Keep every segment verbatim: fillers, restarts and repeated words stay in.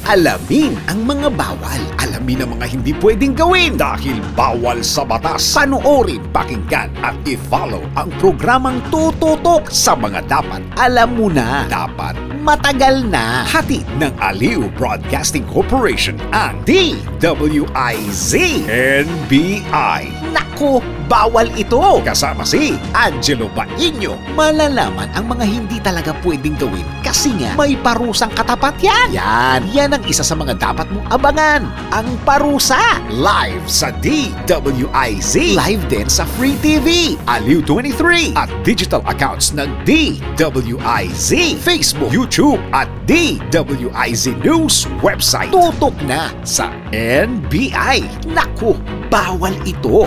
Alamin ang mga bawal. Alamin ang mga hindi pwedeng gawin dahil bawal sa batas. Panoorin, pakinggan at i-follow ang programang tututok sa mga dapat alam mo na. Dapat matagal na. Hatid ng Aliw Broadcasting Corporation ang D W I Z N B I. Naku, bawal ito! Kasama si Angelo Baño. Malalaman ang mga hindi talaga pwedeng gawin kasi nga may parusang katapat yan. Yan, yan ang isa sa mga dapat mong abangan. Ang parusa. Live sa D W I Z. Live din sa Free T V, Aliw twenty-three at digital accounts ng D W I Z, Facebook, YouTube at D W I Z News website. Tutok na sa N B I. Naku, bawal ito!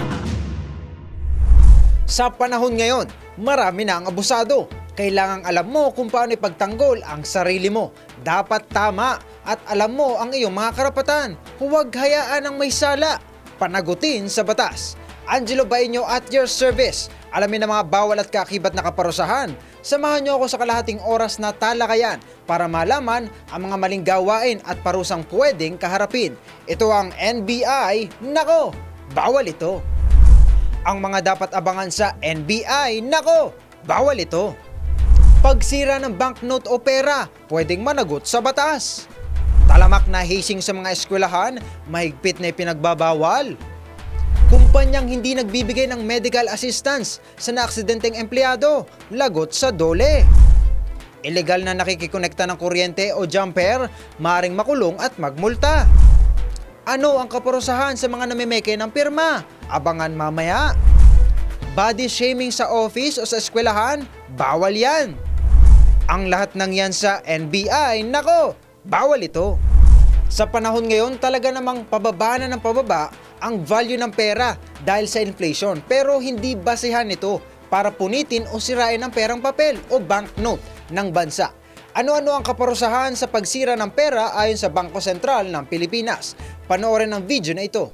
Sa panahon ngayon, marami na ang abusado. Kailangang alam mo kung paano ipagtanggol ang sarili mo. Dapat tama at alam mo ang iyong mga karapatan. Huwag hayaan ang may sala. Panagutin sa batas. Angelo Baño at your service. Alamin ang mga bawal at kaakibat na kaparusahan. Samahan niyo ako sa kalahating oras na talakayan para malaman ang mga maling gawain at parusang pwedeng kaharapin. Ito ang N B I. Nako, bawal ito. Ang mga dapat abangan sa N B I. Nako, bawal ito. Pagsira ng banknote o pera, pwedeng managot sa batas. Talamak na hazing sa mga eskwelahan, mahigpit na ipinagbabawal. Kumpanyang hindi nagbibigay ng medical assistance sa naaksidenteng empleyado, lagot sa dole. Illegal na nakikikonekta ng kuryente o jumper, maaaring makulong at magmulta. Ano ang kaparusahan sa mga namimeke ng pirma? Abangan mamaya. Body shaming sa office o sa eskwelahan, bawal yan. Ang lahat ng yan sa N B I, nako, bawal ito. Sa panahon ngayon, talaga namang pababa na ng pababa ang value ng pera dahil sa inflation, pero hindi basehan ito para punitin o sirain ang perang papel o banknote ng bansa. Ano-ano ang kaparusahan sa pagsira ng pera ayon sa Bangko Sentral ng Pilipinas? Panoorin ang video na ito.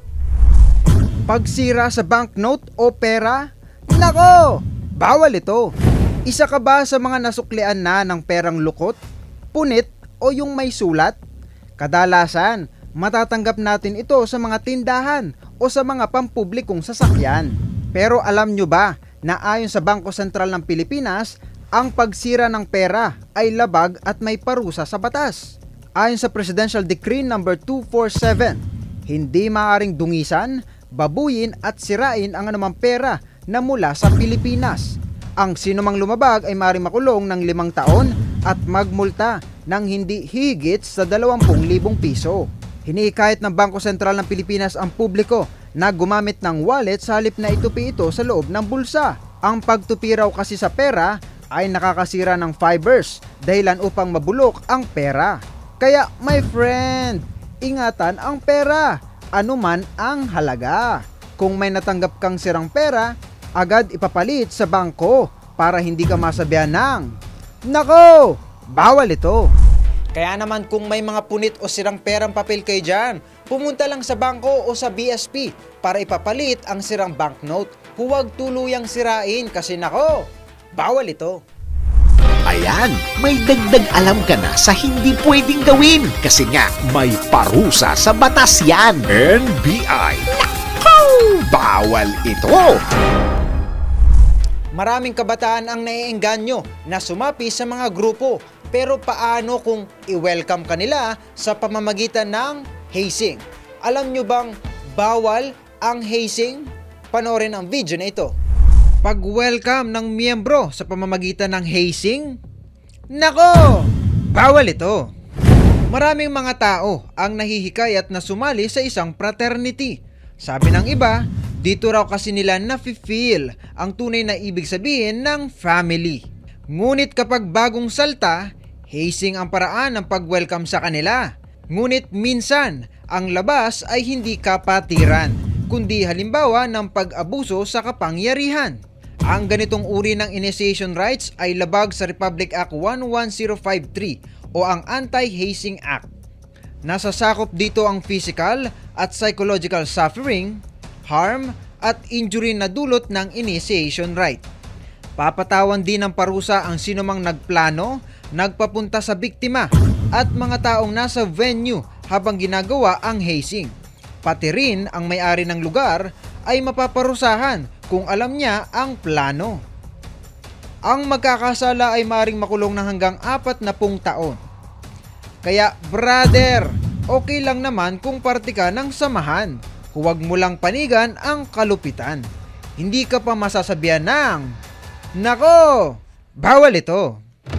Pagsira sa banknote o pera? Nako! Bawal ito! Isa ka ba sa mga nasuklian na ng perang lukot, punit o yung may sulat? Kadalasan, matatanggap natin ito sa mga tindahan o sa mga pampublikong sasakyan. Pero alam nyo ba na ayon sa Bangko Sentral ng Pilipinas, ang pagsira ng pera ay labag at may parusa sa batas. Ayon sa Presidential Decree number two forty-seven, hindi maaaring dungisan, babuyin at sirain ang anumang pera na mula sa Pilipinas. Ang sinumang lumabag ay maaaring makulong ng limang taon at magmulta ng hindi higit sa dalawampung libong piso. Hinihikayat ng Bangko Sentral ng Pilipinas ang publiko na gumamit ng wallet sa halip na itupi ito sa loob ng bulsa. Ang pagtupi raw kasi sa pera ay nakakasira ng fibers, dahilan upang mabulok ang pera. Kaya my friend, ingatan ang pera, anuman ang halaga. Kung may natanggap kang sirang pera, agad ipapalit sa bangko para hindi ka masabihan ng, nako, bawal ito. Kaya naman kung may mga punit o sirang perang papel kayo dyan, pumunta lang sa bangko o sa B S P para ipapalit ang sirang banknote. Huwag tuluyang sirain kasi nako, bawal ito. Ayan, may dagdag alam ka na sa hindi pwedeng gawin kasi nga may parusa sa batas yan. N B I. Naku, bawal ito! Maraming kabataan ang naiengganyo na sumapi sa mga grupo, pero paano kung i-welcome kanila sa pamamagitan ng hazing? Alam nyo bang bawal ang hazing? Panoorin ang video na ito. Pag-welcome ng miyembro sa pamamagitan ng hazing? Nako! Bawal ito! Maraming mga tao ang nahihikayat na sumali sa isang fraternity. Sabi ng iba, dito raw kasi nila nafe-feel ang tunay na ibig sabihin ng family. Ngunit kapag bagong salta, hazing ang paraan ng pag-welcome sa kanila. Ngunit minsan, ang labas ay hindi kapatiran, kundi halimbawa ng pag-abuso sa kapangyarihan. Ang ganitong uri ng initiation rites ay labag sa Republic Act one one zero five three o ang Anti-Hazing Act. Nasasakop dito ang physical at psychological suffering, harm at injury na dulot ng initiation rite. Papatawan din ng parusa ang sinumang nagplano, nagpapunta sa biktima at mga taong nasa venue habang ginagawa ang hazing. Pati rin ang may-ari ng lugar ay mapaparusahan kung alam niya ang plano. Ang magkakasala ay maring makulong ng hanggang apat na pung taon. Kaya brother, okay lang naman kung parte ka ng samahan. Huwag mo lang panigan ang kalupitan. Hindi ka pa masasabihan ng, nako, bawal ito.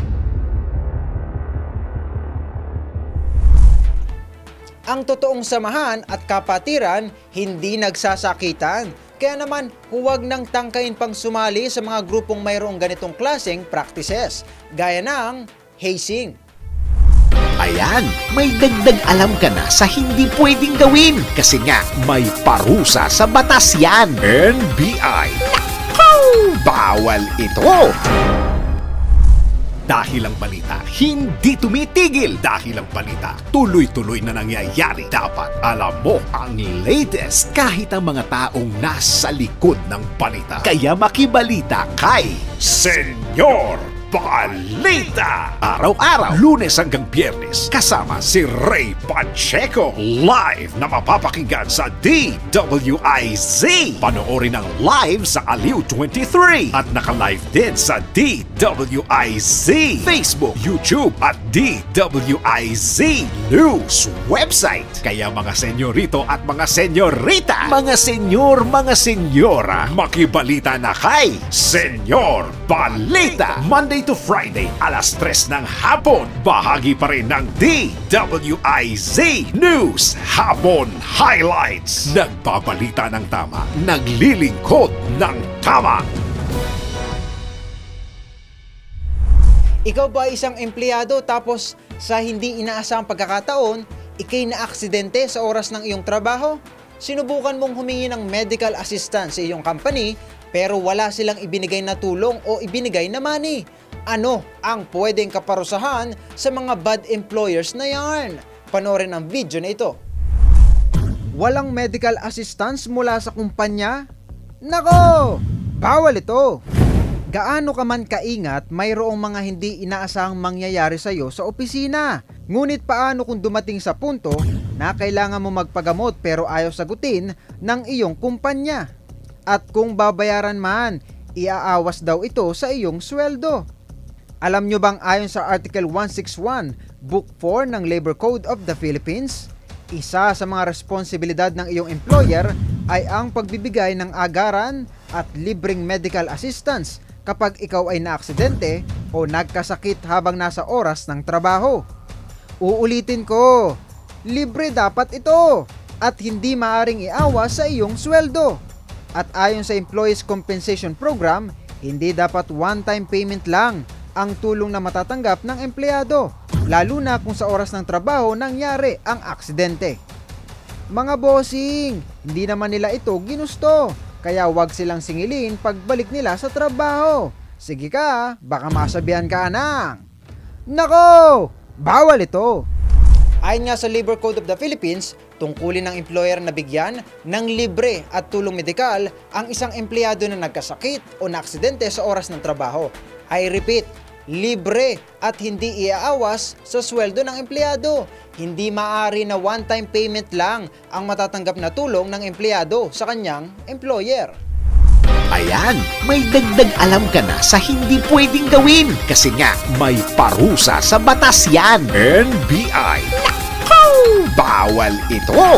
Ang totoong samahan at kapatiran hindi nagsasakitan. Kaya naman huwag nang tangkain pang sumali sa mga grupong mayroong ganitong klaseng practices, gaya ng hazing. Ayan, may dagdag alam ka na sa hindi pwedeng gawin kasi nga may parusa sa batas yan. N B I. Naku! Bawal ito! Dahil ang balita hindi tumitigil, dahil ang balita tuloy-tuloy na nangyayari, dapat alam mo ang latest kahit ang mga taong nasa likod ng balita. Kaya makibalita kay Senyor Balita! Araw-araw, Lunes hanggang Biyernes, kasama si Ray Pacheco. Live na mapapakinggan sa D W I Z. Panoorin ang live sa Aliw twenty-three at naka-live din sa D W I Z Facebook, YouTube at D W I Z News website. Kaya mga senyorito at mga senyorita, mga senyor, mga senyora, makibalita na kay Senyor Balita. Monday to Friday, alas tres ng hapon. Bahagi pa rin ng D W I Z News Hapon Highlights. Nagbabalita ng tama, naglilingkod ng tama. Ikaw ba isang empleyado tapos sa hindi inaasahang pagkakataon, ikay na aksidente sa oras ng iyong trabaho? Sinubukan mong humingi ng medical assistance sa iyong company pero wala silang ibinigay na tulong o ibinigay na money. Ano ang pwedeng kaparusahan sa mga bad employers na yan? Panoorin ang video na ito. Walang medical assistance mula sa kumpanya? Nako! Bawal ito! Gaano ka man kaingat, mayroong mga hindi inaasahang mangyayari sa iyo sa opisina. Ngunit paano kung dumating sa punto na kailangan mo magpagamot pero ayaw sagutin ng iyong kumpanya? At kung babayaran man, iaawas daw ito sa iyong sweldo. Alam nyo bang ayon sa Article one sixty-one, Book four ng Labor Code of the Philippines, isa sa mga responsibilidad ng iyong employer ay ang pagbibigay ng agaran at libreng medical assistance kapag ikaw ay naaksidente o nagkasakit habang nasa oras ng trabaho. Uulitin ko, libre dapat ito at hindi maaring iawas sa iyong sweldo. At ayon sa Employees Compensation Program, hindi dapat one-time payment lang ang tulong na matatanggap ng empleyado, lalo na kung sa oras ng trabaho nangyari ang aksidente. Mga bossing, hindi naman nila ito ginusto, kaya wag silang singilin pagbalik nila sa trabaho. Sige ka, baka masabihan ka ng, nako, bawal ito. Ayon nga sa Labor Code of the Philippines, tungkulin ng employer na bigyan ng libre at tulong medikal ang isang empleyado na nagkasakit o naaksidente sa oras ng trabaho. I repeat, libre at hindi iaawas sa sweldo ng empleyado. Hindi maaari na one-time payment lang ang matatanggap na tulong ng empleyado sa kanyang employer. Ayan, may dagdag alam ka na sa hindi pwedeng gawin kasi nga may parusa sa batas yan. N B I. Naku! Bawal ito!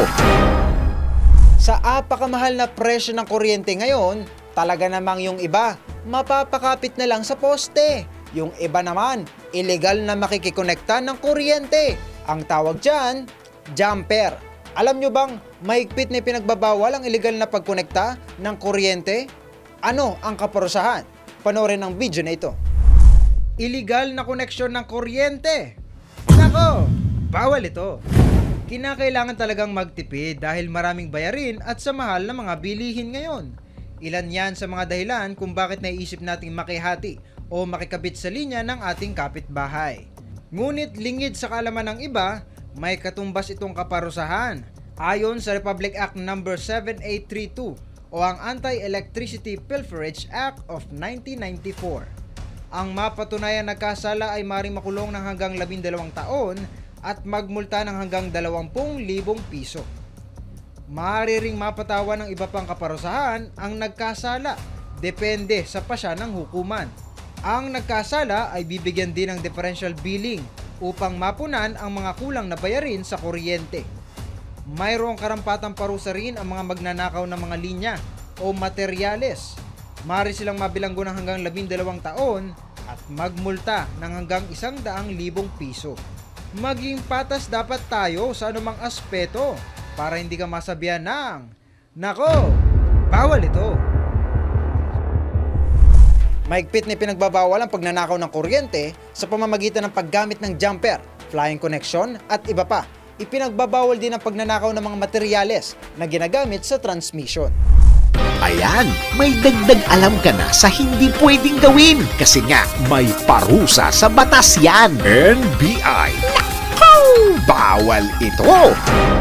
Sa apakamahal na presyo ng kuryente ngayon, talaga namang yung iba, mapapakapit na lang sa poste. Yung iba naman, illegal na makikikonekta ng kuryente. Ang tawag dyan, jumper. Alam nyo bang mahigpit na pinagbabawal ang illegal na pagkonekta ng kuryente? Ano ang kaparusahan? Panoorin ang video na ito. Illegal na koneksyon ng kuryente. Nako, bawal ito. Kinakailangan talagang magtipid dahil maraming bayarin at sa mahal na mga bilihin ngayon. Ilan yan sa mga dahilan kung bakit naiisip nating makihati o makikabit sa linya ng ating kapitbahay. Ngunit lingid sa kaalaman ng iba, may katumbas itong kaparusahan. Ayon sa Republic Act number seven eight three two o ang Anti-Electricity Pilferage Act of nineteen ninety-four. Ang mapatunayan nagkasala ay maring makulong ng hanggang labindalawang taon at magmulta ng hanggang dalawampu libong piso. Maaari ring mapatawan ng iba pang kaparusahan ang nagkasala, depende sa pasya ng hukuman. Ang nagkasala ay bibigyan din ng differential billing upang mapunan ang mga kulang na bayarin sa kuryente. Mayroong karampatang parusa rin ang mga magnanakaw ng mga linya o materyales. Maaari silang mabilanggo ng hanggang labindalawang taon at magmulta ng hanggang isang daang libong piso. Maging patas dapat tayo sa anumang aspeto para hindi ka masabihan ng, "Nako, bawal ito." Mahigpit na pinagbabawal ang pagnanakaw ng kuryente sa pamamagitan ng paggamit ng jumper, flying connection at iba pa. Ipinagbabawal din ang pagnanakaw ng mga materyales na ginagamit sa transmission. Ayan, may dagdag alam ka na sa hindi pwedeng gawin kasi nga may parusa sa batas yan. N B I. Naku! Bawal ito!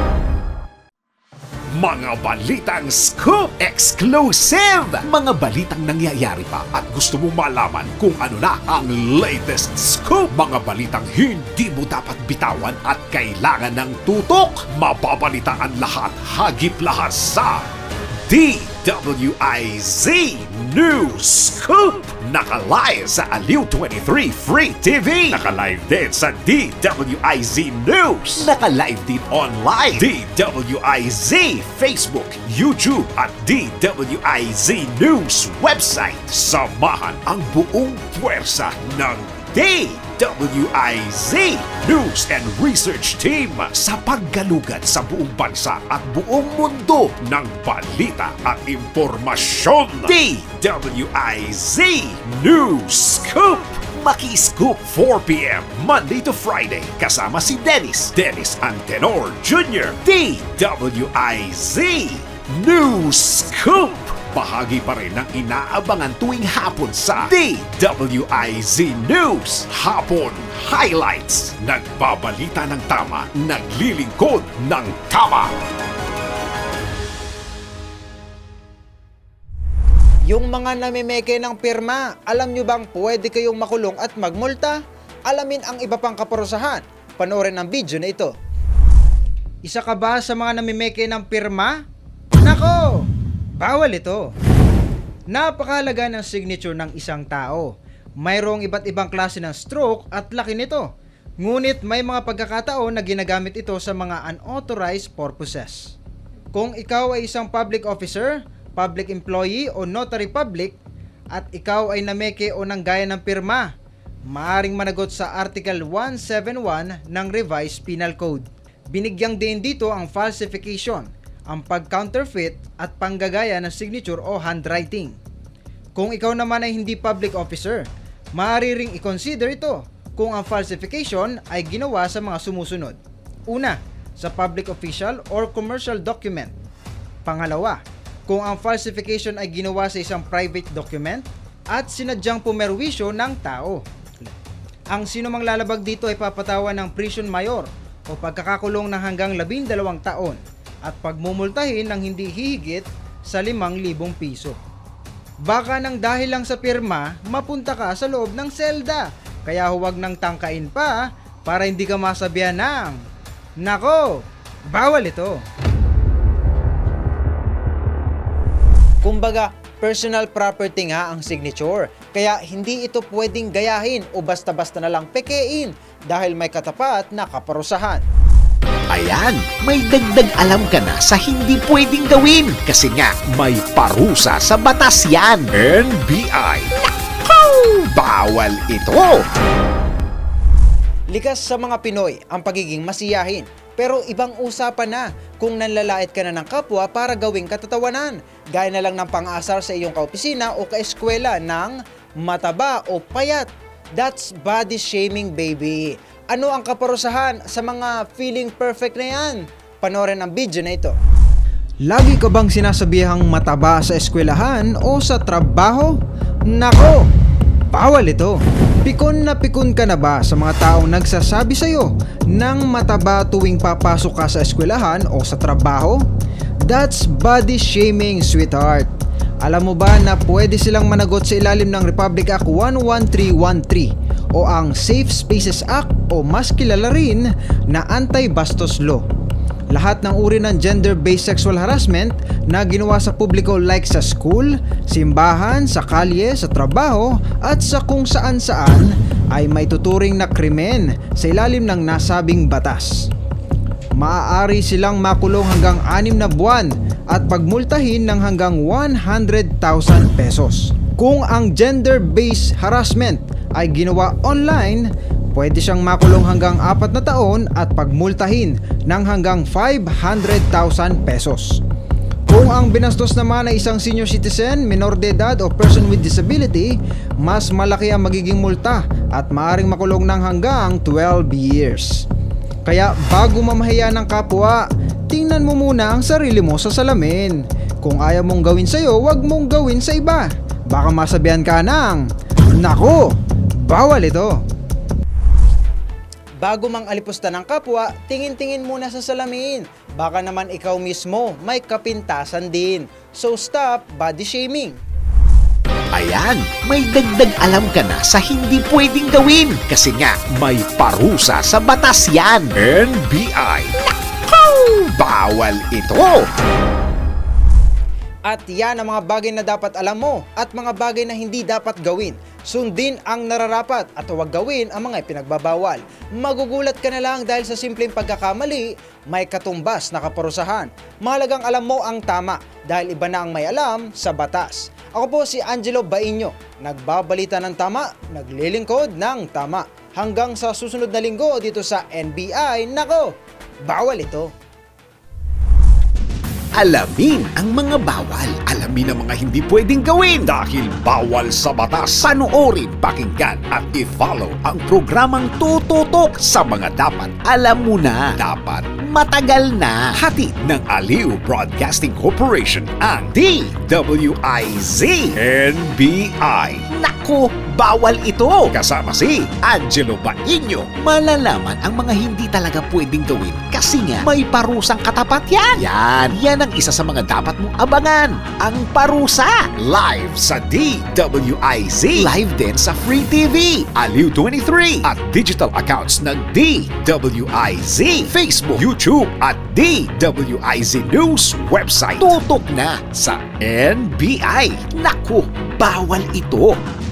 Mga balitang scoop exclusive! Mga balitang nangyayari pa at gusto mong malaman kung ano na ang latest scoop. Mga balitang hindi mo dapat bitawan at kailangan ng tutok. Mababalitaan lahat, hagip lahat sa D W I Z News Scoop! Naka-live sa Aliw twenty-three Free T V. Naka-live din sa D W I Z News. Naka-live din online. D W I Z Facebook, YouTube at D W I Z News website. Samahan ang buong puwersa ng D W I Z News and Research Team sa paggalugad sa buong bansa at buong mundo ng balita at impormasyon. D W I Z News Scoop! Maki-scoop four p m Monday to Friday kasama si Dennis, Dennis Antenor Junior D W I Z News Scoop! Bahagi pa rin ng inaabangan tuwing hapon sa D W I Z News Hapon Highlights. Nagbabalita ng tama, naglilingkod ng tama. Yung mga namimeke ng pirma, alam nyo bang pwede kayong makulong at magmulta? Alamin ang iba pang kaparusahan. Panoorin ang video na ito. Isa ka ba sa mga namimeke ng pirma? Nako! Bawal ito. Napakahalaga ng signature ng isang tao. Mayroong iba't ibang klase ng stroke at laki nito. Ngunit may mga pagkakataon na ginagamit ito sa mga unauthorized purposes. Kung ikaw ay isang public officer, public employee o notary public at ikaw ay nameke o nanggaya ng pirma, maaring managot sa Article one seventy-one ng Revised Penal Code. Binigyang din dito ang falsification, ang pag-counterfeit at panggagaya ng signature o handwriting. Kung ikaw naman ay hindi public officer, maaari ring i-consider ito kung ang falsification ay ginawa sa mga sumusunod. Una, sa public official or commercial document. Pangalawa, kung ang falsification ay ginawa sa isang private document at sinadyang pumerwisyo ng tao. Ang sinumang lalabag dito ay papatawan ng prison mayor o pagkakakulong ng hanggang labindalawang taon at pagmumultahin ng hindi hihigit sa limang libong piso. Baka nang dahil lang sa pirma, mapunta ka sa loob ng selda, kaya huwag nang tangkain pa para hindi ka masabihan ng, "Nako, bawal ito." Kumbaga, personal property nga ang signature, kaya hindi ito pwedeng gayahin o basta-basta na lang pekein dahil may katapat na kaparusahan. Ayan, may dagdag alam ka na sa hindi pwedeng gawin kasi nga may parusa sa batas yan. N B I. Naku! Bawal ito! Likas sa mga Pinoy ang pagiging masiyahin, pero ibang usapan na kung nanlalait ka na ng kapwa para gawing katatawanan, gaya na lang ng pang-aasar sa iyong kaopisina o kaeskwela ng mataba o payat. That's body shaming, baby. Ano ang kaparusahan sa mga feeling perfect na yan? Panoorin ang video na ito. Lagi ka bang sinasabihang mataba sa eskwelahan o sa trabaho? Nako! Bawal ito! Pikon na pikon ka na ba sa mga taong nagsasabi sa'yo ng mataba tuwing papasok ka sa eskwelahan o sa trabaho? That's body shaming, sweetheart. Alam mo ba na pwede silang managot sa ilalim ng Republic Act one one three one three o ang Safe Spaces Act o mas kilala rin na Anti-Bastos Law. Lahat ng uri ng gender-based sexual harassment na ginawa sa publiko like sa school, simbahan, sa kalye, sa trabaho at sa kung saan-saan ay may tuturing na krimen sa ilalim ng nasabing batas. Maaari silang makulong hanggang anim na buwan at pagmultahin ng hanggang one hundred thousand pesos. Kung ang gender-based harassment ay ginawa online, pwede siyang makulong hanggang apat na taon at pagmultahin ng hanggang five hundred thousand pesos. Kung ang binastos naman ay isang senior citizen, minor de edad o person with disability, mas malaki ang magiging multa at maaaring makulong ng hanggang twelve years. Kaya bago mamahiya ng kapwa, tingnan mo muna ang sarili mo sa salamin. Kung ayaw mong gawin sa'yo, wag mong gawin sa iba. Baka masabihan ka ng, "Nako, bawal ito." Bago mang alipusta ng kapwa, tingin-tingin muna sa salamin. Baka naman ikaw mismo may kapintasan din. So stop body shaming. Ayan, may dagdag alam ka na sa hindi pwedeng gawin kasi nga may parusa sa batas yan. N B I. Naku! Bawal ito! At yan ang mga bagay na dapat alam mo at mga bagay na hindi dapat gawin. Sundin ang nararapat at huwag gawin ang mga ipinagbabawal. Magugulat ka na lang dahil sa simpleng pagkakamali, may katumbas na kaparusahan. Mahalagang alam mo ang tama dahil iba na ang may alam sa batas. Ako po si Angelo Bainyo, nagbabalita ng tama, naglilingkod ng tama. Hanggang sa susunod na linggo dito sa N B I, nako, bawal ito. Alamin ang mga bawal. Alamin ang mga hindi pwedeng gawin dahil bawal sa batas. Panoorin, pakinggan at i-follow ang programang tututok sa mga dapat alam mo na. Dapat matagal na. Hatid ng Aliw Broadcasting Corporation ang D W I Z N B I. Naku, bawal ito. Kasama si Angelo Bainyo. Malalaman ang mga hindi talaga pwedeng gawin kasi nga may parusang katapat yan. Yan, yan ang isa sa mga dapat mong abangan. Ang parusa. Live sa D W I Z. Live din sa Free T V, Aliw twenty-three at digital accounts ng D W I Z, Facebook, YouTube at D W I Z News website. Tutok na sa N B I. Naku, bawal ito.